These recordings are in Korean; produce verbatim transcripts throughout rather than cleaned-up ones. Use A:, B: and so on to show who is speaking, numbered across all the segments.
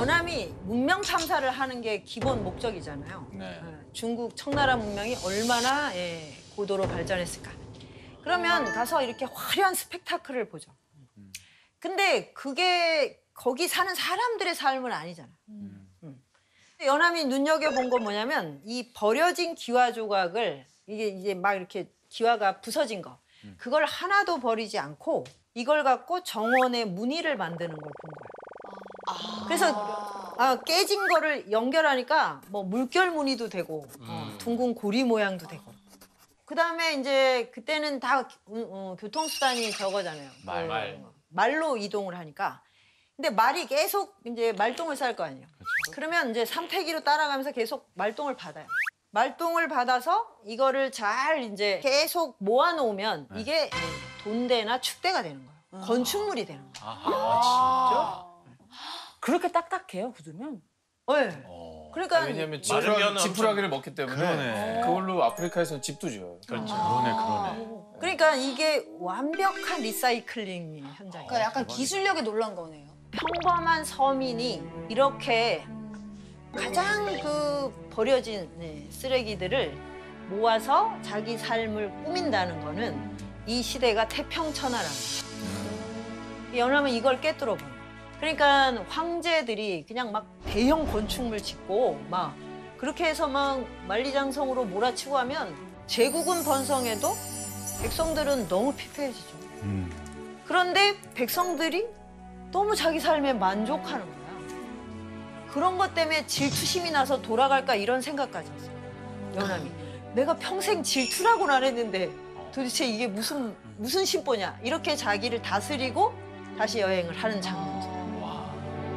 A: 연암이 문명 탐사를 하는 게 기본 목적이잖아요.
B: 네.
A: 중국 청나라 문명이 얼마나 예, 고도로 발전했을까. 그러면 가서 이렇게 화려한 스펙타클을 보죠. 근데 그게 거기 사는 사람들의 삶은 아니잖아. 음. 음. 연암이 눈여겨본 건 뭐냐면 이 버려진 기와 조각을 이게 이제 막 이렇게 기와가 부서진 거 음. 그걸 하나도 버리지 않고 이걸 갖고 정원의 무늬를 만드는 걸 본 거야. 아. 그래서 아, 깨진 거를 연결하니까 뭐 물결 무늬도 되고 음. 어, 둥근 고리 모양도 되고. 그다음에 이제 그때는 다 어, 어, 교통수단이 저거잖아요.
B: 말,
A: 그,
B: 말.
A: 말로 이동을 하니까. 근데 말이 계속 이제 말똥을 쌀 거 아니에요. 그렇죠. 그러면 이제 삼태기로 따라가면서 계속 말똥을 받아요. 말똥을 받아서 이거를 잘 이제 계속 모아놓으면 네. 이게 돈대나 축대가 되는 거예요. 아. 건축물이 되는 거예요.
B: 아, 아 진짜?
C: 그렇게 딱딱해요, 굳으면?
A: 네.
B: 어.
A: 그러니까
B: 아, 왜냐면 지푸라, 지푸라기를 먹기 때문에
D: 그러네.
B: 그걸로 아프리카에서는 집도 지어요.
D: 그렇죠.
B: 아.
D: 그러네, 그러네.
A: 그러니까 이게 완벽한 리사이클링 현장이에요.
E: 그러니까 약간 기술력이 놀란 거네요.
A: 평범한 서민이 이렇게 가장 그 버려진 네, 쓰레기들을 모아서 자기 삶을 꾸민다는 거는 이 시대가 태평천하라는 거예요. 연암은 이걸 깨뚫어 본 거예요. 그러니까 황제들이 그냥 막 대형 건축물 짓고 막 그렇게 해서 막 만리장성으로 몰아치고 하면 제국은 번성해도 백성들은 너무 피폐해지죠. 음. 그런데 백성들이 너무 자기 삶에 만족하는 거야. 그런 것 때문에 질투심이 나서 돌아갈까 이런 생각까지 했어요. 연암이. 내가 평생 질투라고는 안 했는데 도대체 이게 무슨 무슨 심보냐. 이렇게 자기를 다스리고 다시 여행을 하는 장면이죠.
B: 와.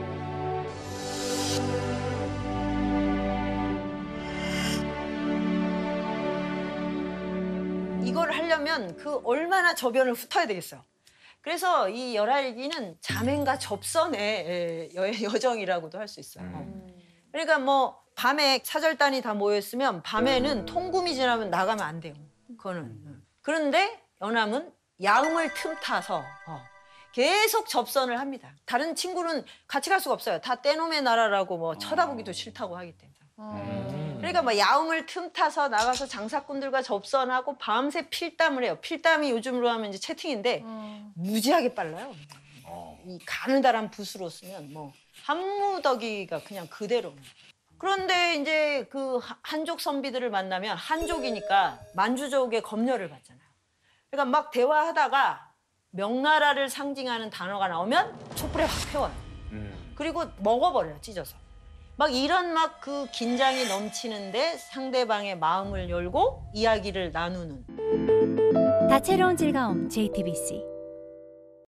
A: 이걸 하려면 그 얼마나 저변을 훑어야 되겠어요. 그래서 이 열알기는 자맹과 접선의 여정이라고도 할 수 있어요. 음. 그러니까 뭐 밤에 사절단이 다 모였으면 밤에는 통금이 지나면 나가면 안 돼요. 그거는. 그런데 연암은 야음을 틈타서 계속 접선을 합니다. 다른 친구는 같이 갈 수가 없어요. 다 떼놈의 나라라고 뭐 쳐다보기도 싫다고 하기 때문에. 음. 그러니까 뭐 야음을 틈타서 나가서 장사꾼들과 접선하고 밤새 필담을 해요. 필담이 요즘으로 하면 이제 채팅인데 음. 무지하게 빨라요. 어. 이 가느다란 붓으로 쓰면 뭐 한무더기가 그냥 그대로. 그런데 이제 그 한족 선비들을 만나면 한족이니까 만주족의 검열을 받잖아요. 그러니까 막 대화하다가 명나라를 상징하는 단어가 나오면 촛불에 확 태워요. 음. 그리고 먹어버려요, 찢어서. 막 이런 막 그 긴장이 넘치는데 상대방의 마음을 열고 이야기를 나누는.
F: 다채로운 즐거움 제이티비씨.